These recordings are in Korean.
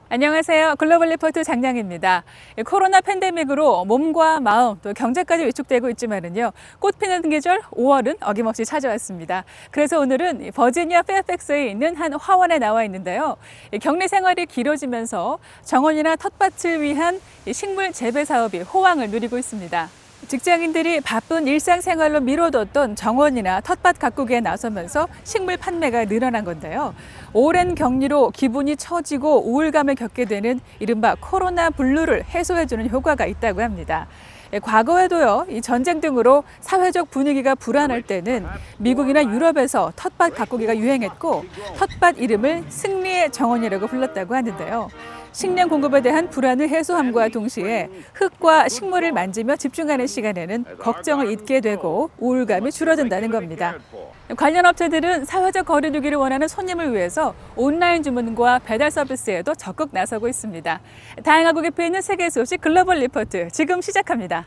안녕하세요. 글로벌 리포트 장량입니다. 코로나 팬데믹으로 몸과 마음 또 경제까지 위축되고 있지만은요. 꽃 피는 계절 5월은 어김없이 찾아왔습니다. 그래서 오늘은 버지니아 페어팩스에 있는 한 화원에 나와 있는데요. 격리 생활이 길어지면서 정원이나 텃밭을 위한 식물 재배 사업이 호황을 누리고 있습니다. 직장인들이 바쁜 일상생활로 미뤄뒀던 정원이나 텃밭 가꾸기에 나서면서 식물 판매가 늘어난 건데요. 오랜 격리로 기분이 처지고 우울감을 겪게 되는 이른바 코로나 블루를 해소해주는 효과가 있다고 합니다. 과거에도요, 이 전쟁 등으로 사회적 분위기가 불안할 때는 미국이나 유럽에서 텃밭 가꾸기가 유행했고 텃밭 이름을 승리의 정원이라고 불렀다고 하는데요. 식량 공급에 대한 불안을 해소함과 동시에 흙과 식물을 만지며 집중하는 시간에는 걱정을 잊게 되고 우울감이 줄어든다는 겁니다. 관련 업체들은 사회적 거리두기를 원하는 손님을 위해서 온라인 주문과 배달 서비스에도 적극 나서고 있습니다. 다양하고 깊이 있는 세계 소식 글로벌 리포트 지금 시작합니다.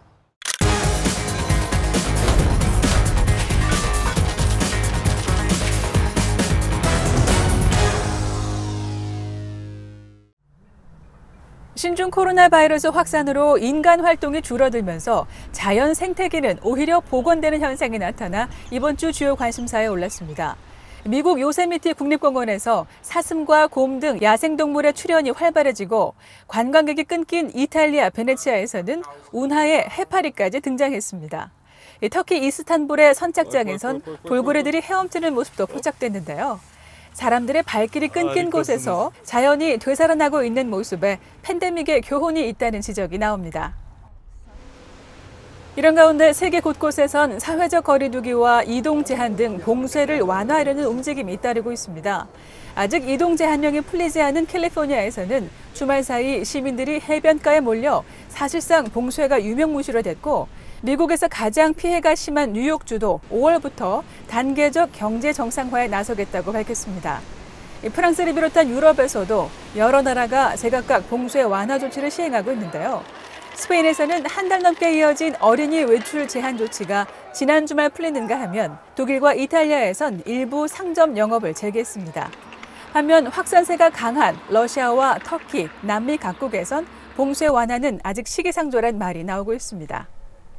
신종 코로나 바이러스 확산으로 인간 활동이 줄어들면서 자연 생태계는 오히려 복원되는 현상이 나타나 이번 주 주요 관심사에 올랐습니다. 미국 요세미티 국립공원에서 사슴과 곰 등 야생동물의 출현이 활발해지고 관광객이 끊긴 이탈리아 베네치아에서는 운하의 해파리까지 등장했습니다. 터키 이스탄불의 선착장에선 돌고래들이 헤엄치는 모습도 포착됐는데요. 사람들의 발길이 끊긴 곳에서 자연이 되살아나고 있는 모습에 팬데믹의 교훈이 있다는 지적이 나옵니다. 이런 가운데 세계 곳곳에선 사회적 거리두기와 이동 제한 등 봉쇄를 완화하려는 움직임이 잇따르고 있습니다. 아직 이동 제한령이 풀리지 않은 캘리포니아에서는 주말 사이 시민들이 해변가에 몰려 사실상 봉쇄가 유명무실화 됐고 미국에서 가장 피해가 심한 뉴욕주도 5월부터 단계적 경제 정상화에 나서겠다고 밝혔습니다. 프랑스를 비롯한 유럽에서도 여러 나라가 제각각 봉쇄 완화 조치를 시행하고 있는데요. 스페인에서는 한 달 넘게 이어진 어린이 외출 제한 조치가 지난 주말 풀리는가 하면 독일과 이탈리아에선 일부 상점 영업을 재개했습니다. 반면 확산세가 강한 러시아와 터키, 남미 각국에선 봉쇄 완화는 아직 시기상조란 말이 나오고 있습니다.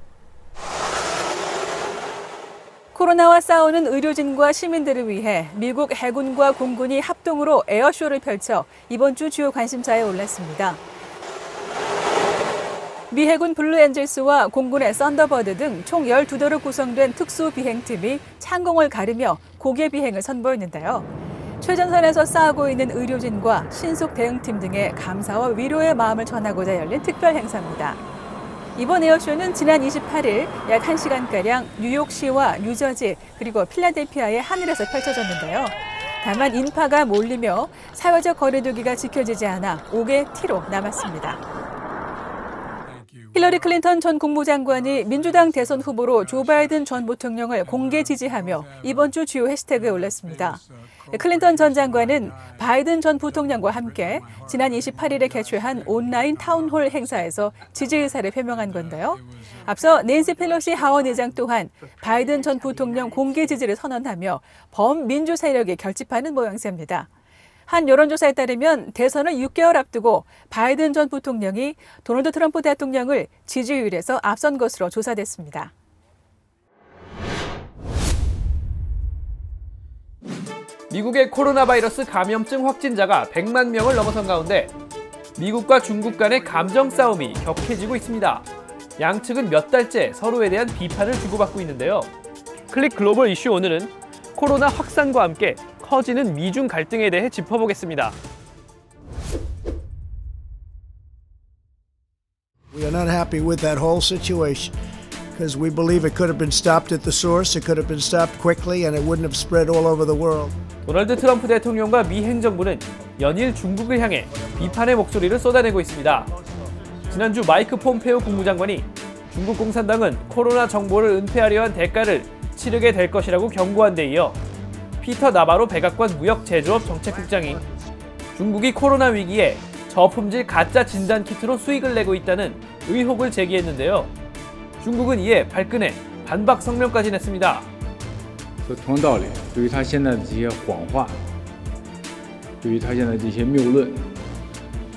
코로나와 싸우는 의료진과 시민들을 위해 미국 해군과 공군이 합동으로 에어쇼를 펼쳐 이번 주 주요 관심사에 올랐습니다. 미 해군 블루엔젤스와 공군의 썬더버드 등 총 12도로 구성된 특수비행팀이 창공을 가르며 고개 비행을 선보였는데요. 최전선에서 싸우고 있는 의료진과 신속 대응팀 등의 감사와 위로의 마음을 전하고자 열린 특별 행사입니다. 이번 에어쇼는 지난 28일 약 1시간가량 뉴욕시와 뉴저지 그리고 필라델피아의 하늘에서 펼쳐졌는데요. 다만 인파가 몰리며 사회적 거리두기가 지켜지지 않아 옥의 티로 남았습니다. 힐러리 클린턴 전 국무장관이 민주당 대선 후보로 조 바이든 전 부통령을 공개 지지하며 이번 주 주요 해시태그에 올랐습니다. 클린턴 전 장관은 바이든 전 부통령과 함께 지난 28일에 개최한 온라인 타운홀 행사에서 지지 의사를 표명한 건데요. 앞서 낸시 펠로시 하원 의장 또한 바이든 전 부통령 공개 지지를 선언하며 범민주 세력이 결집하는 모양새입니다. 한 여론조사에 따르면 대선을 6개월 앞두고 바이든 전 부통령이 도널드 트럼프 대통령을 지지율에서 앞선 것으로 조사됐습니다. 미국의 코로나 바이러스 감염증 확진자가 100만 명을 넘어선 가운데 미국과 중국 간의 감정 싸움이 격해지고 있습니다. 양측은 몇 달째 서로에 대한 비판을 주고받고 있는데요. 클릭 글로벌 이슈 오늘은 코로나 확산과 함께 커지는 미중 갈등에 대해 짚어보겠습니다. We are not happy with that whole situation because we believe it could have been stopped at the source, it could have been stopped quickly, and it wouldn't have spread all over the world. 도널드 트럼프 대통령과 미 행정부는 연일 중국을 향해 비판의 목소리를 쏟아내고 있습니다. 지난주 마이크 폼페오 국무장관이 중국 공산당은 코로나 정보를 은폐하려 한 대가를 치르게 될 것이라고 경고한 데 이어 피터 나바로 백악관 무역제조업 정책국장이 중국이 코로나 위기에 저품질 가짜 진단키트로 수익을 내고 있다는 의혹을 제기했는데요. 중국은 이에 발끈해 반박 성명까지 냈습니다. 同样道理，对于他现在的这些谎话，对于他现在这些谬论，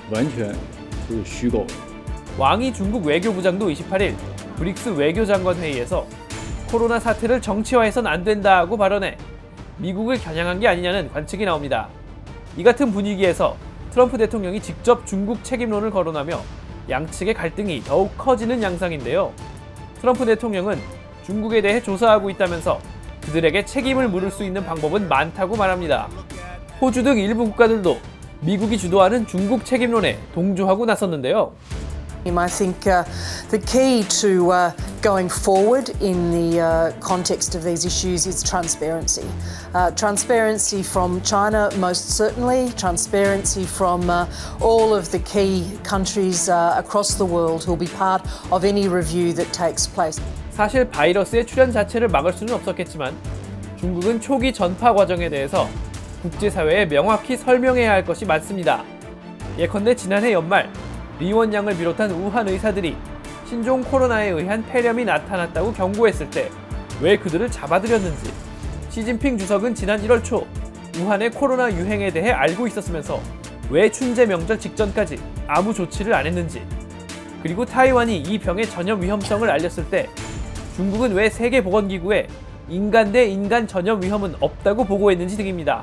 完全都是虚构的。 왕이 중국 외교부장도 28일 브릭스 외교장관 회의에서 코로나 사태를 정치화해선 안 된다고 발언해 미국을 겨냥한 게 아니냐는 관측이 나옵니다. 이 같은 분위기에서 트럼프 대통령이 직접 중국 책임론을 거론하며 양측의 갈등이 더욱 커지는 양상인데요. 트럼프 대통령은 중국에 대해 조사하고 있다면서 그들에게 책임을 물을 수 있는 방법은 많다고 말합니다. 호주 등 일부 국가들도 미국이 주도하는 중국 책임론에 동조하고 나섰는데요. I think the key to going forward in the context of these issues is transparency. Transparency from China, most certainly. Transparency from all of the key countries across the world who will be part of any review that takes place. 사실 바이러스의 출현 자체를 막을 수는 없었겠지만 중국은 초기 전파 과정에 대해서 국제사회에 명확히 설명해야 할 것이 많습니다. 예컨대 지난해 연말 리원 양을 비롯한 우한 의사들이 신종 코로나에 의한 폐렴이 나타났다고 경고했을 때 왜 그들을 잡아들였는지, 시진핑 주석은 지난 1월 초 우한의 코로나 유행에 대해 알고 있었으면서 왜 춘제 명절 직전까지 아무 조치를 안 했는지, 그리고 타이완이 이 병의 전염 위험성을 알렸을 때 중국은 왜 세계보건기구에 인간 대 인간 전염 위험은 없다고 보고했는지 등입니다.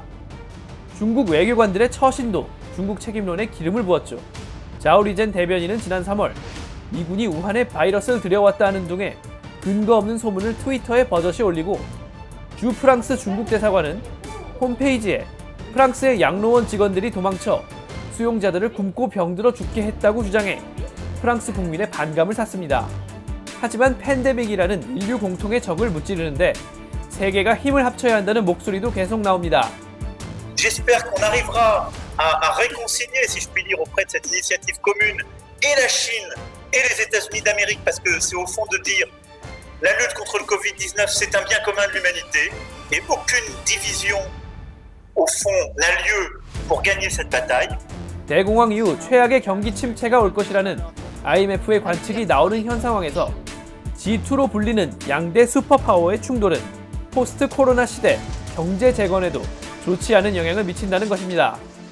중국 외교관들의 처신도 중국 책임론에 기름을 부었죠. 자오리젠 대변인은 지난 3월 미군이 우한에 바이러스를 들여왔다는 등의 근거 없는 소문을 트위터에 버젓이 올리고 주 프랑스 중국 대사관은 홈페이지에 프랑스의 양로원 직원들이 도망쳐 수용자들을 굶고 병들어 죽게 했다고 주장해 프랑스 국민의 반감을 샀습니다. 하지만 팬데믹이라는 인류 공통의 적을 무찌르는데 세계가 힘을 합쳐야 한다는 목소리도 계속 나옵니다. J'espère qu'on arrivera à réconcilier, si je puis dire, auprès de cette initiative commune et la Chine et les États-Unis d'Amérique, parce que c'est au fond de dire la lutte contre le Covid-19, c'est un bien commun de l'humanité et aucune division, au fond, n'a lieu pour gagner cette bataille. 대공황 이후 최악의 경기 침체가 올 것이라는 IMF의 관측이 나오는 현 상황에서 G2로 불리는 양대 슈퍼파워의 충돌은 포스트 코로나 시대 경제 재건에도 좋지 않은 영향을 미친다는 것입니다.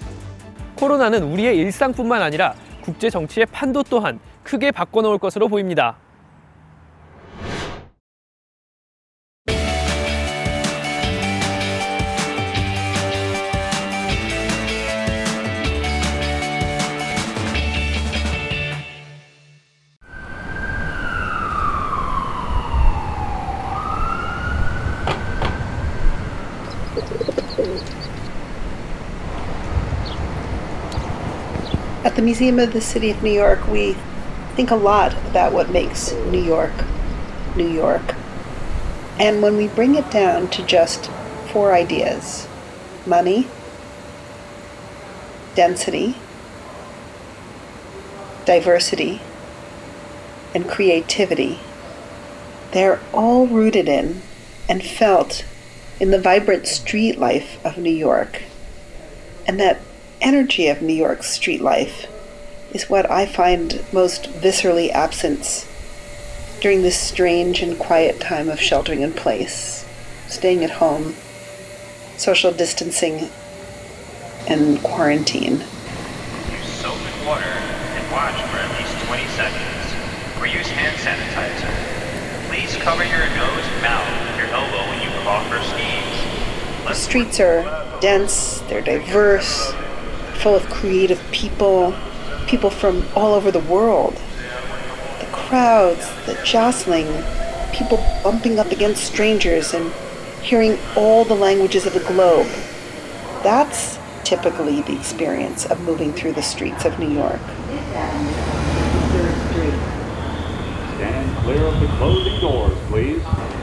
코로나는 우리의 일상뿐만 아니라 국제 정치의 판도 또한 크게 바꿔놓을 것으로 보입니다. At the Museum of the City of New York, we think a lot about what makes New York, New York. And when we bring it down to just 4 ideas, money, density, diversity, and creativity, they're all rooted in and felt in the vibrant street life of New York. And that energy of New York's street life is what I find most viscerally absent during this strange and quiet time of sheltering in place, staying at home, social distancing, and quarantine. Use soap and water and watch for at least 20 seconds, or use hand sanitizer. Please cover your nose and mouth with your elbow when you cough or sneeze. The streets are dense, they're diverse, full of creative people from all over the world. The crowds, the jostling, people bumping up against strangers and hearing all the languages of the globe. That's typically the experience of moving through the streets of New York. Stand clear of the closing doors, please.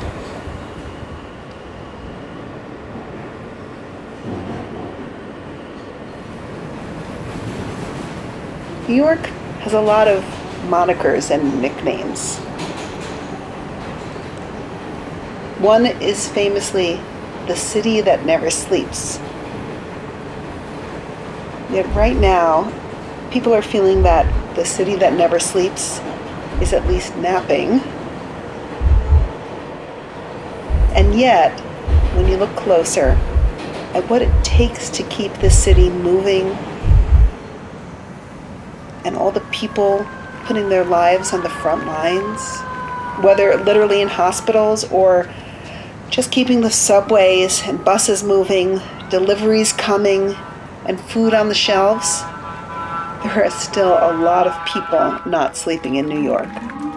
New York has a lot of monikers and nicknames. One is famously the city that never sleeps. Yet right now, people are feeling that the city that never sleeps is at least napping. And yet, when you look closer at what it takes to keep this city moving, and all the people putting their lives on the front lines, whether literally in hospitals or just keeping the subways and buses moving, deliveries coming, and food on the shelves, there are still a lot of people not sleeping in New York.